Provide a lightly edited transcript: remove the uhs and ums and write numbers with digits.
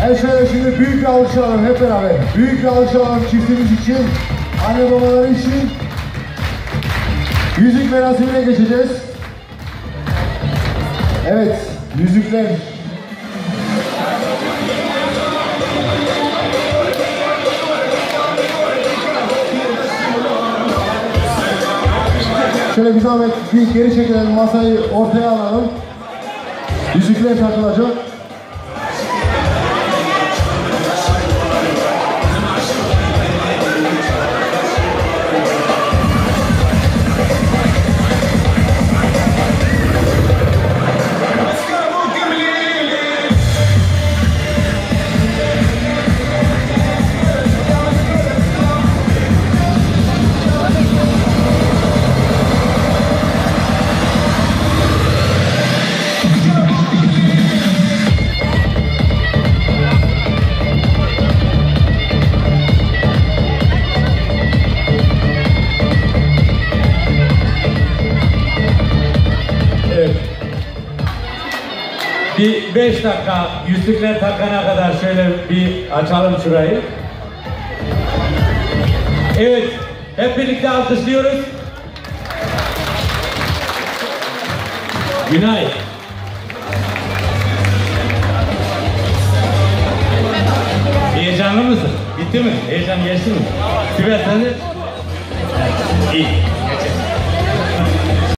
Şöyle şimdi büyük bir alkış alalım hep beraber. Büyük bir alkış alalım çiftimiz için, anne babaları için. Yüzük merasimine geçeceğiz. Evet, yüzükler. Şöyle bir zahmet bir geri çekilelim, masayı ortaya alalım. Yüzükler takılacak. Bir 5 dakika yüzükler takana kadar şöyle bir açalım şurayı. Evet, hep birlikte alkışlıyoruz. Günay. Heyecanlı mısın? Bitti mi? Heyecan geçti mi? Sibel sen de? İyi.